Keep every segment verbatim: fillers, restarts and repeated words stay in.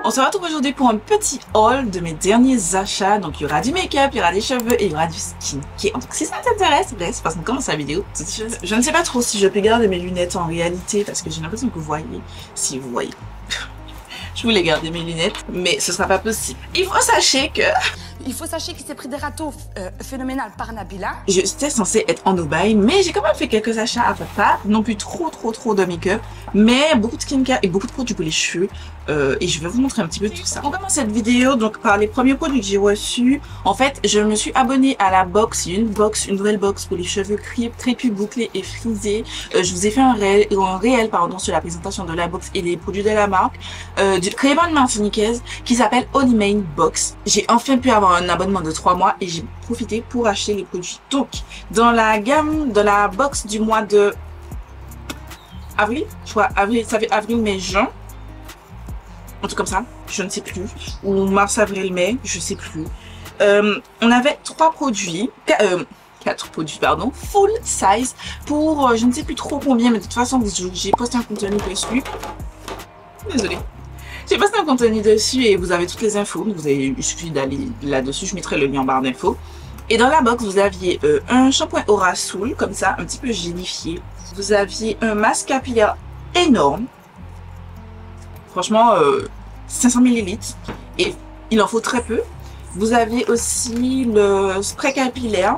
On se retrouve aujourd'hui pour un petit haul de mes derniers achats. Donc il y aura du make-up, il y aura des cheveux et il y aura du skincare. Donc si ça t'intéresse, reste parce qu'on commence la vidéo. Je ne sais pas trop si je peux garder mes lunettes en réalité parce que j'ai l'impression que vous voyez. Si vous voyez. Je voulais garder mes lunettes, mais ce sera pas possible. Il faut sachez que... Il faut sachez qu'il s'est pris des râteaux euh, phénoménales par Nabila. J'étais censée être en Dubaï, mais j'ai quand même fait quelques achats à pas non plus trop trop trop de make-up, mais beaucoup de skincare et beaucoup de produits pour les cheveux. Euh, et je vais vous montrer un petit peu tout ça. On commence cette vidéo donc par les premiers produits que j'ai reçus. En fait, je me suis abonnée à la box, une box, une nouvelle box pour les cheveux crépus, bouclés et frisés. Euh, je vous ai fait un réel, un réel pardon sur la présentation de la box et les produits de la marque euh, du Crémone martiniquaise qui s'appelle Holy Main Box. J'ai enfin pu avoir un abonnement de trois mois et j'ai profité pour acheter les produits. Donc, dans la gamme de la box du mois de avril, je crois avril, ça fait avril, mai, juin. Un truc comme ça, je ne sais plus. Ou mars, avril, mai, je sais plus. Euh, on avait trois produits, euh, quatre produits, pardon, full size pour euh, je ne sais plus trop combien, mais de toute façon, j'ai posté un contenu dessus. Désolée. J'ai posté un contenu dessus et vous avez toutes les infos. Vous avez, il suffit d'aller là-dessus, je mettrai le lien en barre d'infos. Et dans la box, vous aviez euh, un shampoing Aura Soul, comme ça, un petit peu gélifié. Vous aviez un masque capillaire énorme. Franchement, euh, cinq cents millilitres. Et il en faut très peu. Vous avez aussi le spray capillaire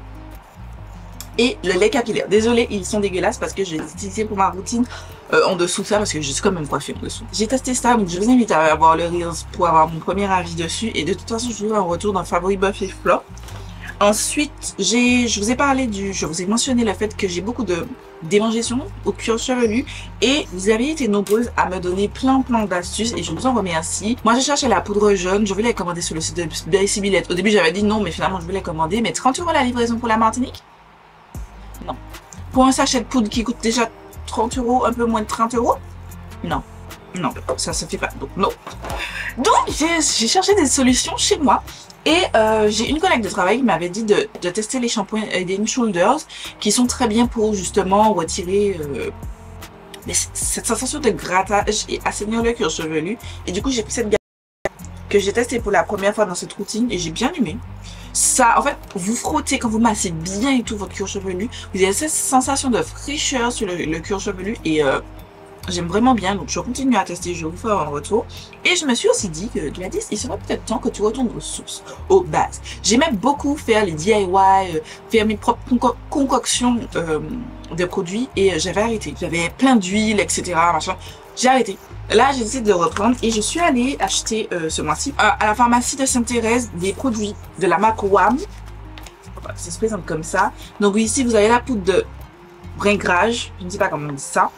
et le lait capillaire. Désolée, ils sont dégueulasses parce que j'ai utilisé pour ma routine euh, en dessous de ça parce que je suis quand même coiffée en dessous. J'ai testé ça, donc je vous invite à avoir le Reels pour avoir mon premier avis dessus. Et de toute façon, je vous ai un retour dans Favori Buff et Flop. Ensuite, j'ai, je vous ai parlé du, je vous ai mentionné le fait que j'ai beaucoup de démangeaisons au cuir chevelu et vous avez été nombreuses à me donner plein plein d'astuces et je vous en remercie. Moi, j'ai cherché la poudre jaune, je voulais la commander sur le site de Bessy Billette. Au début, j'avais dit non, mais finalement, je voulais commander. Mais trente euros la livraison pour la Martinique? Non. Pour un sachet de poudre qui coûte déjà trente euros, un peu moins de trente euros? Non. Non, ça se fait pas. Donc, non. Donc, j'ai cherché des solutions chez moi. Et euh, j'ai une collègue de travail qui m'avait dit de, de tester les shampoings Head and Shoulders qui sont très bien pour justement retirer euh, les, cette sensation de grattage et assainir le cuir chevelu. Et du coup, j'ai pris cette gamme que j'ai testée pour la première fois dans cette routine et j'ai bien aimé. Ça, en fait, vous frottez quand vous massez bien et tout votre cuir chevelu, vous avez cette sensation de fraîcheur sur le, le cuir chevelu et euh, j'aime vraiment bien, donc je continue à tester, je vais vous faire un retour. Et je me suis aussi dit que Gladys, il serait peut-être temps que tu retournes aux sources, aux bases. J'aimais beaucoup faire les D I Y, euh, faire mes propres conco concoctions euh, de produits et euh, j'avais arrêté. J'avais plein d'huile, et cetera. Machin. J'ai arrêté. Là, j'ai décidé de reprendre et je suis allée acheter euh, ce mois-ci euh, à la pharmacie de Sainte-Thérèse des produits de la marque W A M. Voilà, ça se présente comme ça. Donc ici, vous avez la poudre de bringrage, je ne sais pas comment on dit ça.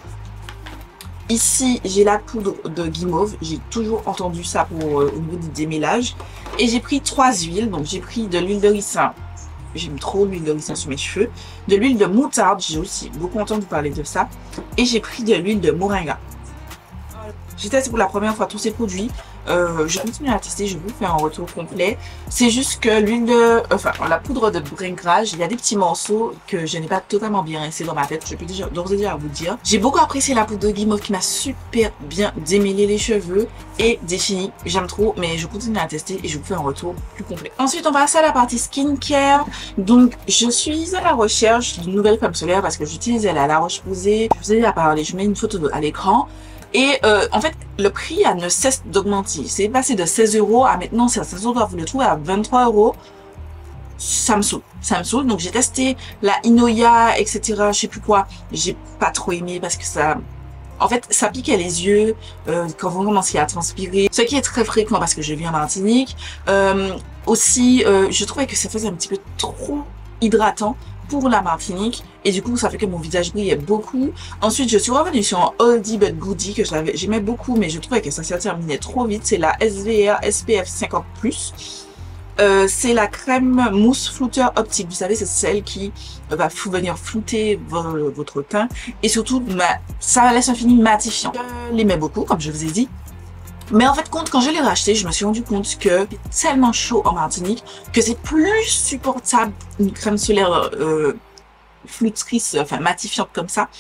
Ici, j'ai la poudre de guimauve. J'ai toujours entendu ça pour euh, au niveau du démêlage. Et j'ai pris trois huiles. Donc, j'ai pris de l'huile de ricin. J'aime trop l'huile de ricin sur mes cheveux. De l'huile de moutarde. J'ai aussi beaucoup entendu parler de ça. Et j'ai pris de l'huile de moringa. J'ai testé pour la première fois tous ces produits. Euh, je continue à tester, je vais vous faire un retour complet. C'est juste que l'huile de, enfin, la poudre de bringrage, il y a des petits morceaux que je n'ai pas totalement bien rincés dans ma tête. Je peux déjà d'ores et déjà vous dire. J'ai beaucoup apprécié la poudre de guimauve qui m'a super bien démêlé les cheveux et défini. J'aime trop, mais je continue à tester et je vous fais un retour plus complet. Ensuite, on va passer à la partie skincare. Donc, je suis à la recherche d'une nouvelle crème solaire parce que j'utilisais la La Roche-Posay. Je vous ai déjà parlé, je mets une photo à l'écran. Et euh, en fait, le prix a ne cesse d'augmenter. C'est passé de seize euros à maintenant, certains endroits vous le trouvez à vingt-trois euros. Ça me saoule, ça me saoule. Donc j'ai testé la Inoya, et cetera. Je sais plus quoi. J'ai pas trop aimé parce que ça, en fait, ça piquait les yeux euh, quand vous commenciez à transpirer. Ce qui est très fréquent parce que je vis en Martinique. Euh, aussi, euh, je trouvais que ça faisait un petit peu trop hydratant pour la Martinique et du coup ça fait que mon visage brillait beaucoup. Ensuite je suis revenue sur un Oldie but Goodie que j'aimais beaucoup mais je trouvais que ça se terminait trop vite. C'est la S V R S P F cinquante plus. Euh, c'est la crème mousse flouteur optique. Vous savez, c'est celle qui va venir flouter votre teint et surtout ça laisse un fini matifiant. Je l'aimais beaucoup comme je vous ai dit. Mais en fait, quand je l'ai racheté, je me suis rendu compte que c'est tellement chaud en Martinique que c'est plus supportable une crème solaire euh, floutrice, enfin matifiante comme ça,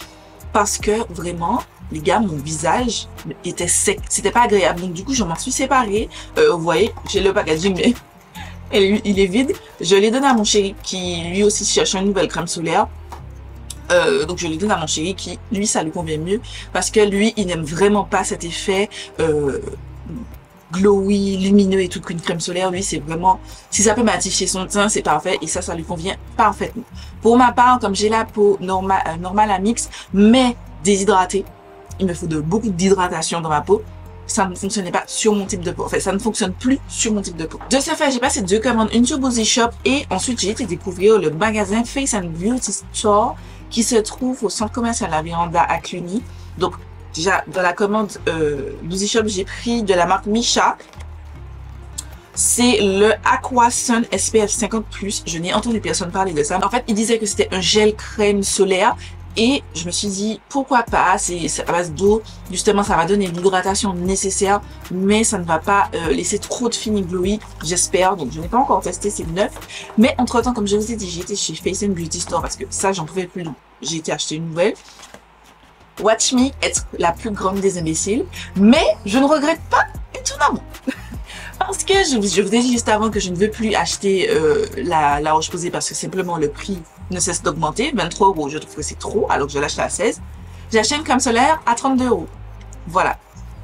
parce que vraiment, les gars, mon visage était sec. C'était pas agréable. Donc du coup, je m'en suis séparée. Euh, vous voyez, j'ai le packaging, mais il est vide. Je l'ai donné à mon chéri qui lui aussi cherche une nouvelle crème solaire. Euh, donc je l'ai donné à mon chéri qui, lui, ça lui convient mieux parce que lui, il n'aime vraiment pas cet effet euh, glowy, lumineux et tout qu'une crème solaire. Lui, c'est vraiment, si ça peut matifier son teint, c'est parfait et ça, ça lui convient parfaitement. Pour ma part, comme j'ai la peau normale, euh, normale à mix, mais déshydratée, il me faut de beaucoup d'hydratation dans ma peau. Ça ne fonctionnait pas sur mon type de peau. En fait, ça ne fonctionne plus sur mon type de peau. De ce fait, j'ai passé deux commandes, une sur Boozy Shop et ensuite j'ai été découvrir le magasin Face and Beauty Store qui se trouve au centre commercial La Véranda à Cluny. Donc, déjà, dans la commande euh, Boozy Shop, j'ai pris de la marque Misha. C'est le Aqua Sun S P F cinquante plus. Je n'ai entendu personne parler de ça. En fait, il disait que c'était un gel crème solaire. Et je me suis dit, pourquoi pas, c'est à base d'eau, justement ça va donner l'hydratation nécessaire, mais ça ne va pas euh, laisser trop de fini glowy, j'espère, donc je n'ai pas encore testé, c'est neuf. Mais entre temps, comme je vous ai dit, j'ai été chez Face and Beauty Store parce que ça, j'en pouvais plus, donc j'ai été acheter une nouvelle. Watch me être la plus grande des imbéciles, mais je ne regrette pas étonnamment. Parce que je, je vous ai dit juste avant que je ne veux plus acheter euh, la, la Roche-Posay parce que simplement le prix ne cesse d'augmenter. vingt-trois euros, je trouve que c'est trop, alors que je l'achète à seize. J'ai acheté une crème solaire à trente-deux euros. Voilà.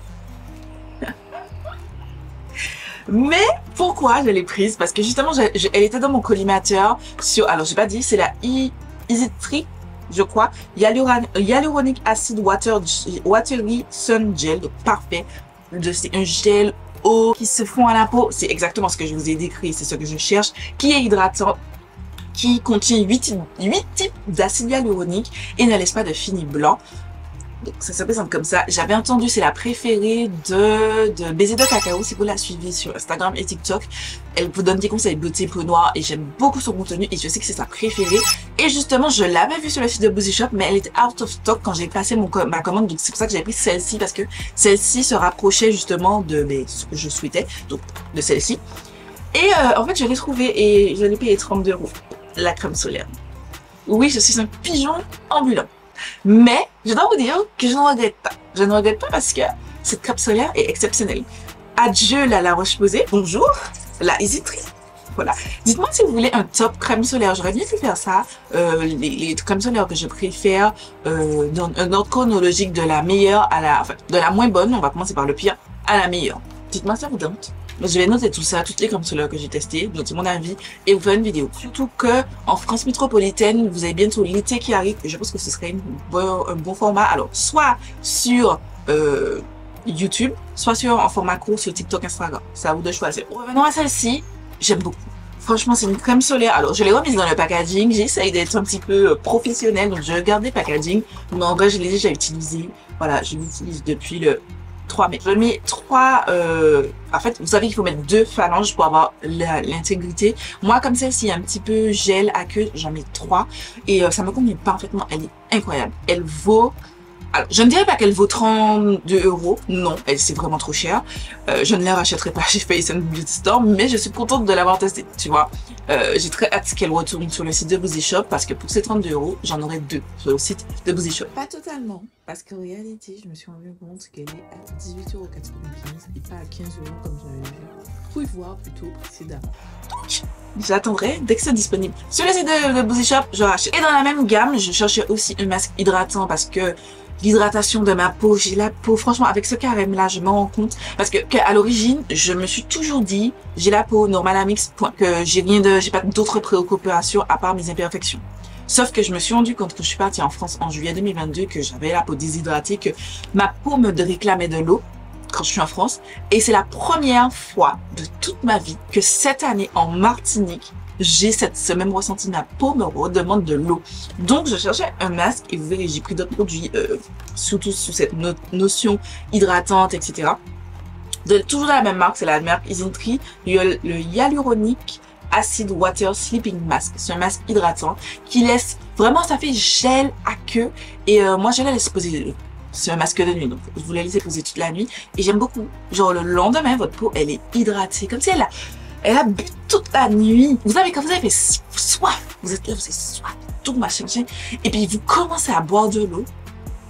Mais pourquoi je l'ai prise? Parce que justement, je, je, elle était dans mon collimateur sur, alors j'ai pas dit, c'est la e Easy Trick, je crois, Hyaluronic Acid Water, Watery Sun Gel, donc parfait. C'est un gel eau qui se fond à la peau, c'est exactement ce que je vous ai décrit, c'est ce que je cherche, qui est hydratant, qui contient huit types d'acide hyaluronique et ne laisse pas de fini blanc. Donc ça se présente comme ça. J'avais entendu, c'est la préférée de, de Baiser de Cacao, si vous la suivez sur Instagram et TikTok. Elle vous donne des conseils beauté peau noire et j'aime beaucoup son contenu et je sais que c'est sa préférée. Et justement, je l'avais vue sur le site de Boozy Shop, mais elle était out of stock quand j'ai passé mon, ma commande. Donc c'est pour ça que j'ai pris celle-ci parce que celle-ci se rapprochait justement de ben, ce que je souhaitais, donc de celle-ci. Et euh, en fait, je l'ai trouvée et je l'ai payé trente-deux euros, la crème solaire. Oui, je suis un pigeon ambulant. Mais je dois vous dire que je ne regrette pas. Je ne regrette pas parce que cette crème solaire est exceptionnelle. Adieu la La Roche-Posay. Bonjour la Easy Trick. Voilà. Dites-moi si vous voulez un top crème solaire. J'aurais bien pu faire ça. Euh, les, les crèmes solaires que je préfère euh, dans un ordre chronologique de la meilleure à la, enfin, de la moins bonne. On va commencer par le pire à la meilleure. Dites-moi si ça vous tente. Je vais noter tout ça, toutes les crèmes solaires que j'ai testées, noter mon avis et vous faire une vidéo. Surtout que en France métropolitaine, vous avez bientôt l'été qui arrive et je pense que ce serait une bon, un bon format. Alors, soit sur euh, YouTube, soit sur en format court sur TikTok, Instagram. C'est à vous de choisir. Revenons à celle-ci, j'aime beaucoup. Franchement, c'est une crème solaire. Alors, je l'ai remise dans le packaging. J'essaye d'être un petit peu professionnelle, donc je regarde le packaging. Mais en vrai, je l'ai déjà utilisé. Voilà, je l'utilise depuis le trois mai. Je mets trois, euh, en fait, vous savez qu'il faut mettre deux phalanges pour avoir l'intégrité. Moi, comme celle-ci, un petit peu gel à queue, j'en mets trois. Et euh, ça me convient parfaitement. Elle est incroyable. Elle vaut, alors, je ne dirais pas qu'elle vaut trente-deux euros. Non, c'est vraiment trop cher. Euh, je ne la rachèterai pas chez Face and Beauty Store, mais je suis contente de l'avoir testée, tu vois. Euh, j'ai très hâte qu'elle retourne sur le site de Boozy Shop parce que pour ces trente-deux euros, j'en aurai deux sur le site de Boozy Shop. Pas totalement, parce qu'en réalité, je me suis rendu compte qu'elle est à dix-huit euros quatre-vingt-quinze et pas à quinze euros comme j'avais vu. Vous pouvez voir plutôt précédemment. Donc, j'attendrai dès que c'est disponible. Sur le site de, de Boozy Shop, je rachète. Et dans la même gamme, je cherchais aussi un masque hydratant parce que l'hydratation de ma peau, j'ai la peau, franchement, avec ce carême là, je m'en rends compte parce que, que à l'origine, je me suis toujours dit, j'ai la peau normale à mix, point, que j'ai rien de, j'ai pas d'autres préoccupations à part mes imperfections. Sauf que je me suis rendu compte que je suis partie en France en juillet deux mille vingt-deux, que j'avais la peau déshydratée, que ma peau me réclamait de l'eau quand je suis en France. Et c'est la première fois de toute ma vie que cette année en Martinique, j'ai cette, ce même ressenti, ma peau me redemande de l'eau. Donc, je cherchais un masque et vous verrez, j'ai pris d'autres produits, euh, surtout sous cette no notion hydratante, et cetera. De, toujours de la même marque, c'est la marque Easy Trick, le, le Hyaluronic Acid Water Sleeping Mask. C'est un masque hydratant qui laisse, vraiment, ça fait gel à queue. Et euh, moi, je la laisse poser. C'est un masque de nuit, donc je vous la laisse poser toute la nuit. Et j'aime beaucoup. Genre, le lendemain, votre peau, elle est hydratée, comme si elle a... Elle a bu toute la nuit. Vous savez, quand vous avez fait soif, vous êtes là, vous avez soif, tout machin, machin. Et puis, vous commencez à boire de l'eau.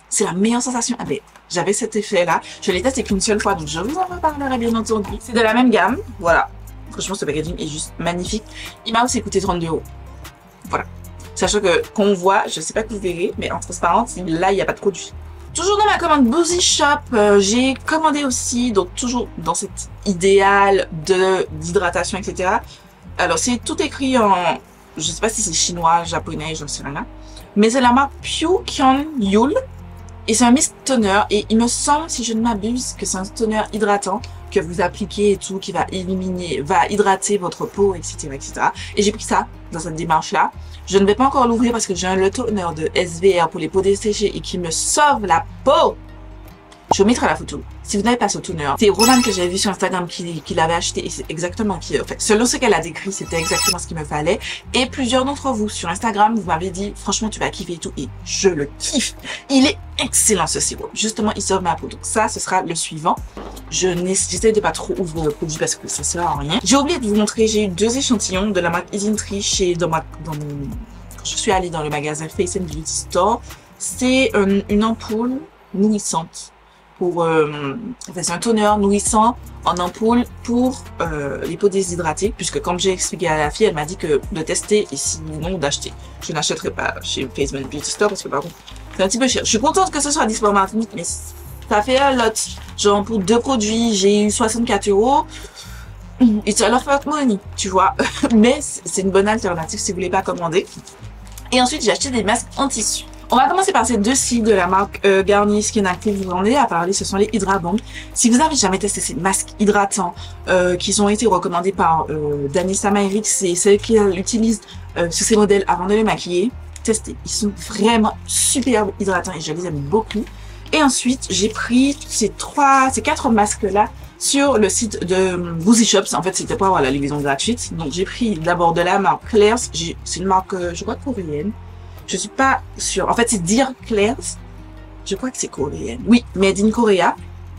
C'est la meilleure sensation. Ah ben, j'avais cet effet-là. Je l'ai testé qu'une seule fois, donc je vous en reparlerai bien entendu. C'est de la même gamme, voilà. Franchement, ce packaging est juste magnifique. Il m'a aussi coûté trente-deux euros. Voilà. Sachant que, qu'on voit, je sais pas que vous verrez, mais en transparence, là, il n'y a pas de produit. Toujours dans ma commande Boozy Shop, euh, j'ai commandé aussi, donc toujours dans cet idéal de d'hydratation, et cetera. Alors, c'est tout écrit en, je sais pas si c'est chinois, japonais, j'en sais rien. Mais c'est la marque Pyukyun Yul. Et c'est un mist toner. Et il me semble, si je ne m'abuse, que c'est un toner hydratant que vous appliquez et tout, qui va éliminer, va hydrater votre peau, et cetera, et cetera. Et j'ai pris ça dans cette démarche-là. Je ne vais pas encore l'ouvrir parce que j'ai un le toner de S V R pour les peaux desséchées et qui me sauve la peau. Je vous mettrai la photo. Si vous n'avez pas ce toner, c'est Roman que j'avais vu sur Instagram qui, qui l'avait acheté et c'est exactement qui, en fait, selon ce qu'elle a décrit, c'était exactement ce qu'il me fallait. Et plusieurs d'entre vous sur Instagram, vous m'avez dit, franchement, tu vas kiffer et tout. Et je le kiffe. Il est excellent ce sirop. Justement, il sauve ma peau. Donc ça, ce sera le suivant. Je n'essaie de pas trop ouvrir le produit parce que ça sert à rien. J'ai oublié de vous montrer, j'ai eu deux échantillons de la marque Isintry chez, dans ma, dans mon, quand je suis allée dans le magasin Face and Beauty Store. C'est euh, une ampoule nourrissante. Pour, euh, enfin, c'est un toner nourrissant en ampoule pour euh, les peaux déshydratées, puisque comme j'ai expliqué à la fille, elle m'a dit que de tester et sinon d'acheter. Je n'achèterai pas chez Face and Beauty Store parce que par contre, c'est un petit peu cher. Je suis contente que ce soit disponible en Martinique, mais ça fait un lot. Genre pour deux produits, j'ai eu soixante-quatre euros. It's a lot of money, tu vois. Mais c'est une bonne alternative si vous voulez pas commander. Et ensuite, j'ai acheté des masques en tissu. On va commencer par ces deux cils de la marque euh, Garnier Skin Active. Vous en avez à parler, ce sont les Hydra Bond. Si vous n'avez jamais testé ces masques hydratants euh, qui ont été recommandés par euh, Danessa Myrix, c'est celle qui l'utilise euh, sur ses modèles avant de les maquiller, testez. Ils sont vraiment super hydratants et je les aime beaucoup. Et ensuite, j'ai pris ces trois, ces quatre masques-là sur le site de Boozy Shops. En fait, c'était pour avoir la livraison gratuite. Donc, j'ai pris d'abord de la marque Claire's. C'est une marque, euh, je crois, coréenne. Je suis pas sûre. En fait, c'est Dear Claire's. Je crois que c'est coréenne. Oui, Made in Korea.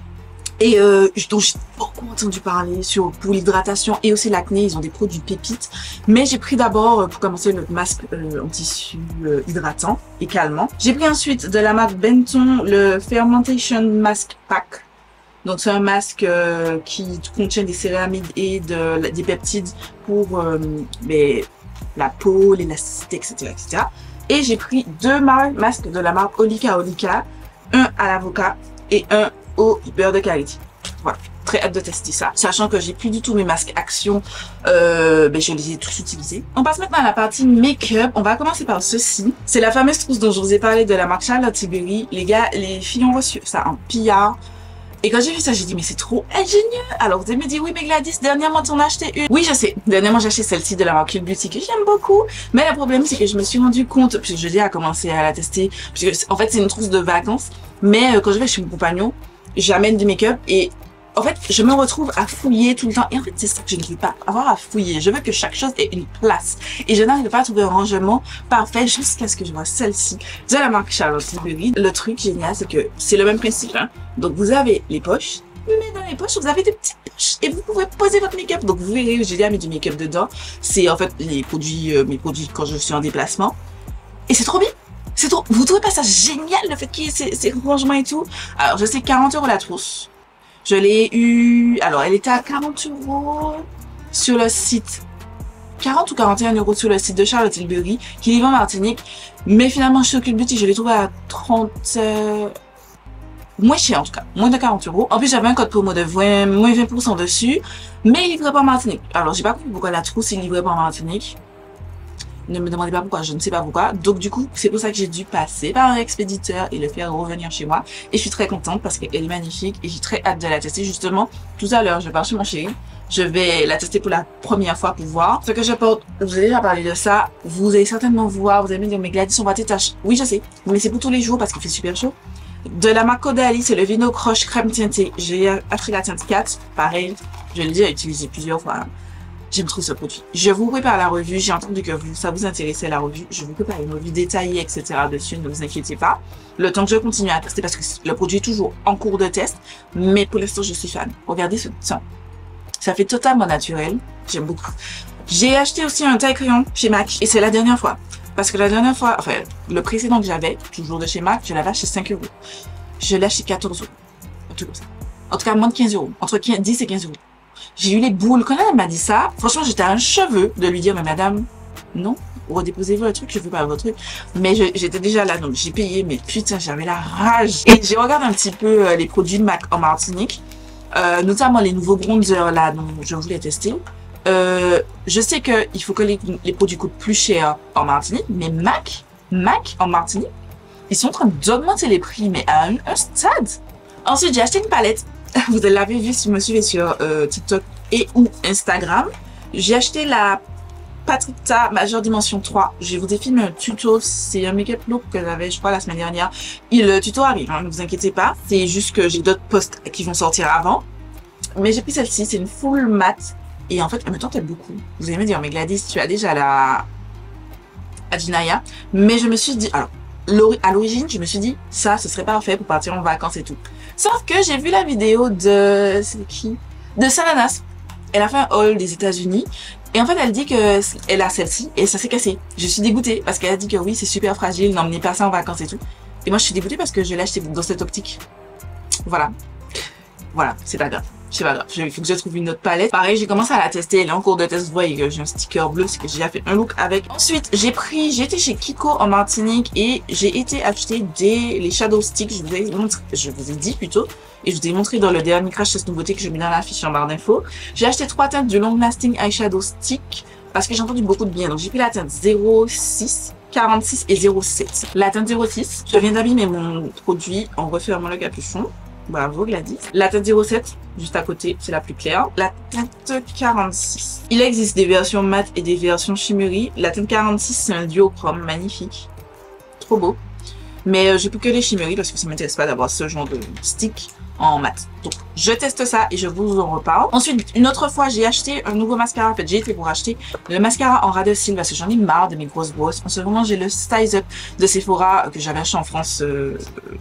Et euh, dont j'ai beaucoup entendu parler sur pour l'hydratation et aussi l'acné. Ils ont des produits pépites. Mais j'ai pris d'abord, pour commencer, le masque euh, en tissu euh, hydratant et calmant. J'ai pris ensuite de la marque Benton le Fermentation Mask Pack. Donc, c'est un masque euh, qui contient des céramides et de, des peptides pour euh, les, la peau, l'élasticité, et cetera, et cetera. Et j'ai pris deux masques de la marque Olika Olika, un à l'avocat et un au beurre de karité. Voilà, très hâte de tester ça. Sachant que j'ai plus du tout mes masques Action, euh, ben je les ai tous utilisés. On passe maintenant à la partie make-up. On va commencer par ceci. C'est la fameuse trousse dont je vous ai parlé de la marque Charlotte Tilbury. Les gars, les filles ont reçu ça en P R. Et quand j'ai vu ça, j'ai dit, mais c'est trop ingénieux. Alors, vous allez me dire, oui, mais Gladys, dernièrement, tu en as acheté une. Oui, je sais. Dernièrement, j'ai acheté celle-ci de la marque Cult Beauty que j'aime beaucoup. Mais le problème, c'est que je me suis rendu compte, puisque je dis à commencer à la tester, puisque en fait, c'est une trousse de vacances. Mais euh, quand je vais chez mon compagnon, j'amène du make-up et en fait, je me retrouve à fouiller tout le temps. Et en fait, c'est ça que je ne veux pas avoir à fouiller. Je veux que chaque chose ait une place. Et je n'arrive pas à trouver un rangement parfait jusqu'à ce que je vois celle-ci de la marque Charlotte Tilbury. Le truc génial, c'est que c'est le même principe. Hein. Donc, vous avez les poches. Mais dans les poches, vous avez des petites poches. Et vous pouvez poser votre make-up. Donc, vous verrez, j'ai déjà mis du make-up dedans. C'est en fait les produits, euh, mes produits quand je suis en déplacement. Et c'est trop bien. C'est trop. Vous trouvez pas ça génial, le fait qu'il y ait ces, ces rangements et tout? Alors, je sais quarante euros la trousse. Je l'ai eu, alors elle était à quarante euros sur le site, quarante ou quarante et un euros sur le site de Charlotte Tilbury, qui livre en Martinique. Mais finalement, chez Cult Beauty, je l'ai trouvé à trente, euh, moins cher en tout cas, moins de quarante euros. En plus, j'avais un code promo de vingt, moins vingt pour cent dessus, mais il livrait pas en Martinique. Alors, j'ai pas compris pourquoi la trousse, il livrait pas en Martinique. Ne me demandez pas pourquoi, je ne sais pas pourquoi. Donc du coup, c'est pour ça que j'ai dû passer par un expéditeur et le faire revenir chez moi. Et je suis très contente parce qu'elle est magnifique et j'ai très hâte de la tester. Justement, tout à l'heure, je pars chez mon chéri. Je vais la tester pour la première fois pour voir ce que je porte. Je vous ai déjà parlé de ça. Vous allez certainement voir, vous allez me dire, mais Gladys, on va tes taches. Oui, je sais, mais c'est pour tous les jours parce qu'il fait super chaud. De la marque Caudalie, c'est le Vino Crush crème teintée. J'ai acheté la teinte quatre. Pareil, je l'ai déjà utilisé plusieurs fois. J'aime trop ce produit. Je vous prépare la revue. J'ai entendu que vous, ça vous intéressait la revue. Je vous prépare une revue détaillée, et cetera dessus. Ne vous inquiétez pas. Le temps que je continue à tester parce que le produit est toujours en cours de test. Mais pour l'instant, je suis fan. Regardez ce teint. Ça fait totalement naturel. J'aime beaucoup. J'ai acheté aussi un taille crayon chez MAC et c'est la dernière fois. Parce que la dernière fois, enfin, le précédent que j'avais, toujours de chez MAC, je l'avais acheté cinq euros. Je l'ai acheté quatorze euros. Un truc comme ça. En tout cas, moins de quinze euros. Entre dix et quinze euros. J'ai eu les boules. Quand elle m'a dit ça, franchement, j'étais à un cheveu de lui dire, mais madame, non, redéposez-vous le truc, je veux pas votre truc. Mais j'étais déjà là, donc j'ai payé, mais putain, j'avais la rage. Et j'ai regardé un petit peu euh, les produits de MAC en Martinique, euh, notamment les nouveaux bronzers là, dont je voulais tester. Euh, je sais qu'il faut que les, les produits coûtent plus cher en Martinique, mais MAC, MAC en Martinique, ils sont en train d'augmenter les prix, mais à un, un stade. Ensuite, j'ai acheté une palette. Vous l'avez vu si vous me suivez sur euh, TikTok et ou Instagram. J'ai acheté la Patricia Majeure Dimension trois. Je vous ai filmé un tuto. C'est un make-up look que j'avais, je crois, la semaine dernière. Et le tuto arrive, hein, ne vous inquiétez pas. C'est juste que j'ai d'autres posts qui vont sortir avant. Mais j'ai pris celle-ci. C'est une full matte. Et en fait, elle me tentait beaucoup. Vous allez me dire, mais Gladys, tu as déjà la Adinaya. Mais je me suis dit, alors, à l'origine, je me suis dit, ça, ce serait parfait pour partir en vacances et tout. Sauf que j'ai vu la vidéo de, c'est qui? De Sananas. Elle a fait un haul des États-Unis. Et en fait, elle dit que elle a celle-ci et ça s'est cassé. Je suis dégoûtée parce qu'elle a dit que oui, c'est super fragile, n'emmenez pas ça en vacances et tout. Et moi, je suis dégoûtée parce que je l'ai acheté dans cette optique. Voilà. Voilà, c'est pas grave. C'est pas grave. Il faut que je trouve une autre palette. Pareil, j'ai commencé à la tester. Elle est en cours de test. Vous voyez que j'ai un sticker bleu. C'est que j'ai déjà fait un look avec. Ensuite, j'ai pris, j'ai été chez Kiko en Martinique et j'ai été acheter des, les Shadow Sticks. Je vous ai montré, je vous ai dit plutôt. Et je vous ai montré dans le dernier crash test nouveauté que je mets dans la fiche en barre d'infos. J'ai acheté trois teintes du Long Lasting Eyeshadow Stick parce que j'ai entendu beaucoup de bien. Donc, j'ai pris la teinte zéro six, quarante-six et zéro sept. La teinte zéro six, je viens d'abîmer mon produit en refermant le capuchon. Bravo Gladys. La teinte zéro sept, juste à côté, c'est la plus claire. La teinte quarante-six. Il existe des versions mat et des versions shimmery. La teinte quarante-six, c'est un duochrome magnifique. Trop beau. Mais euh, j'ai plus que les shimmery parce que ça m'intéresse pas d'avoir ce genre de stick en mat. Donc, je teste ça et je vous en reparle. Ensuite, une autre fois, j'ai acheté un nouveau mascara. En fait, j'ai été pour acheter le mascara en Radocil parce que j'en ai marre de mes grosses brosses. En ce moment, j'ai le Styles Up de Sephora que j'avais acheté en France euh,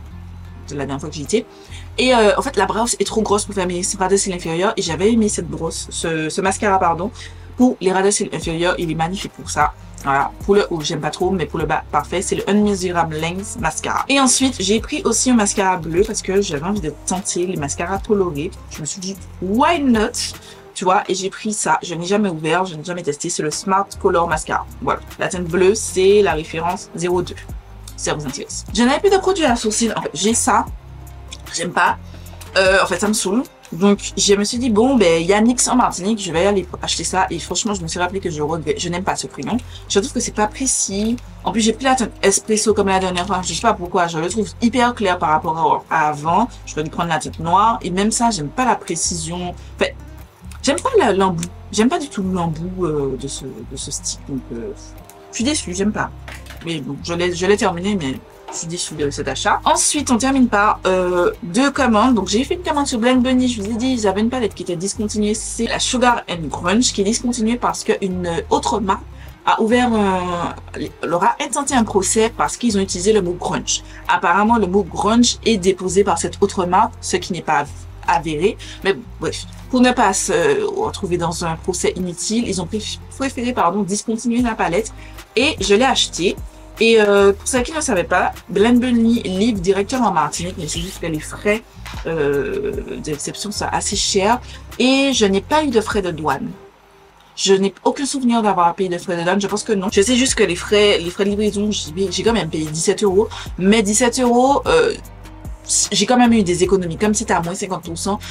de la dernière fois que j'y étais. Et euh, en fait, la brosse est trop grosse pour faire mes ras de cils inférieurs. Et j'avais aimé cette brosse, ce, ce mascara, pardon, pour les ras de cils inférieurs. Il est magnifique pour ça. Voilà, pour le haut, j'aime pas trop, mais pour le bas, parfait. C'est le Unmeasurable Length Mascara. Et ensuite, j'ai pris aussi un mascara bleu parce que j'avais envie de tenter les mascaras colorés. Je me suis dit, why not? Tu vois, et j'ai pris ça. Je n'ai jamais ouvert, je n'ai jamais testé. C'est le Smart Color Mascara. Voilà, la teinte bleue, c'est la référence zéro deux. Si ça vous intéresse. Je n'avais plus de produits à sourcils. En fait, j'ai ça. J'aime pas. Euh, en fait, ça me saoule. Donc, je me suis dit, bon, ben, il y a N Y X en Martinique, je vais aller acheter ça. Et franchement, je me suis rappelé que je regrette. Je n'aime pas ce prénom. Je trouve que c'est pas précis. En plus, j'ai pris la teinte espresso comme la dernière fois. Je sais pas pourquoi. Je le trouve hyper clair par rapport à avant. Je vais lui prendre la teinte noire. Et même ça, j'aime pas la précision. Enfin, j'aime pas l'embout. J'aime pas du tout l'embout euh, de ce, de ce stick. Donc, euh, je suis déçue. J'aime pas. Mais bon, je l'ai, je l'ai terminé, mais je suis déçue de cet achat. Ensuite, on termine par euh, deux commandes. Donc, j'ai fait une commande sur Blend Bunny. Je vous ai dit, ils avaient une palette qui était discontinuée. C'est la Sugar and Grunge qui est discontinuée parce qu'une autre marque a ouvert, euh, leur a intenté un procès parce qu'ils ont utilisé le mot grunge. Apparemment, le mot grunge est déposé par cette autre marque, ce qui n'est pas avéré. Mais bref, pour ne pas se retrouver dans un procès inutile, ils ont préféré, pardon, discontinuer la palette et je l'ai achetée. Et euh, pour ceux qui ne savaient pas, Blend Bunny livre directement en Martinique, mais c'est juste que les frais euh, d'exception sont assez chers. Et je n'ai pas eu de frais de douane. Je n'ai aucun souvenir d'avoir payé de frais de douane. Je pense que non. Je sais juste que les frais, les frais de livraison, j'ai quand même payé dix-sept euros. Mais dix-sept euros, euh, j'ai quand même eu des économies. Comme c'était à moins cinquante pour cent,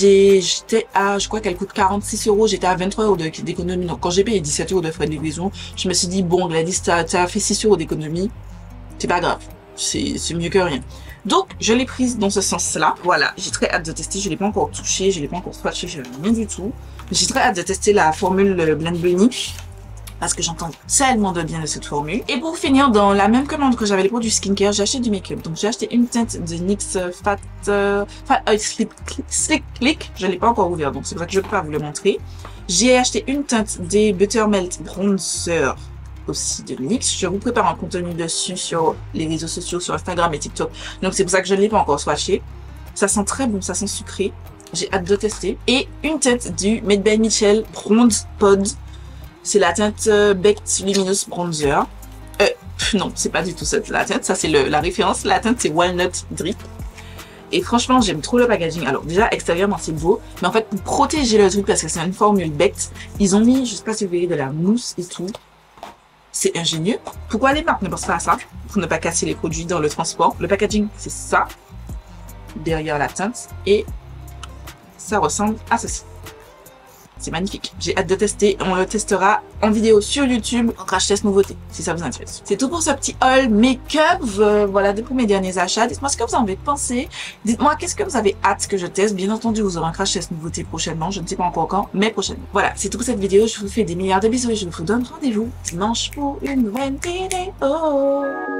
j'étais à, je crois qu'elle coûte quarante-six euros, j'étais à vingt-trois euros d'économie. Donc, quand j'ai payé dix-sept euros de frais de livraison, je me suis dit, bon, Gladys, t'as as fait six euros d'économie. C'est pas grave. C'est mieux que rien. Donc, je l'ai prise dans ce sens-là. Voilà. J'ai très hâte de tester. Je l'ai pas encore touché. Je l'ai pas encore swatché. Je rien du tout. J'ai très hâte de tester la formule Blend Bunny. Parce que j'entends tellement de bien de cette formule. Et pour finir, dans la même commande que j'avais les produits skincare, j'ai acheté du make-up. Donc j'ai acheté une teinte de N Y X Fat, euh, Fat Oil Slick, Slick Click. Je l'ai pas encore ouvert, donc c'est vrai que je peux pas vous le montrer. J'ai acheté une teinte des Buttermelt Bronzer aussi de N Y X. Je vous prépare un contenu dessus sur les réseaux sociaux, sur Instagram et TikTok. Donc c'est pour ça que je ne l'ai pas encore swatché. Ça sent très bon, ça sent sucré. J'ai hâte de tester. Et une teinte du Made by Michel Bronze Pod. C'est la teinte euh, Baked Luminous Bronzer. Euh, non, c'est pas du tout ça la teinte. Ça, c'est la référence. La teinte, c'est Walnut Drip. Et franchement, j'aime trop le packaging. Alors déjà, extérieurement, c'est beau. Mais en fait, pour protéger le truc, parce que c'est une formule Becks, ils ont mis, je sais pas si vous voyez, de la mousse et tout. C'est ingénieux. Pourquoi les marques ne pensent pas à ça? Pour ne pas casser les produits dans le transport. Le packaging, c'est ça. Derrière la teinte. Et ça ressemble à ceci. C'est magnifique. J'ai hâte de tester. On le testera en vidéo sur YouTube en crash test nouveauté, si ça vous intéresse. C'est tout pour ce petit haul make-up. Euh, voilà, depuis mes derniers achats. Dites-moi ce que vous en avez pensé. Dites-moi qu'est-ce que vous avez hâte que je teste. Bien entendu, vous aurez un crash test nouveauté prochainement. Je ne sais pas encore quand, mais prochainement. Voilà, c'est tout pour cette vidéo. Je vous fais des milliards de bisous et je vous donne rendez-vous dimanche pour une nouvelle vidéo.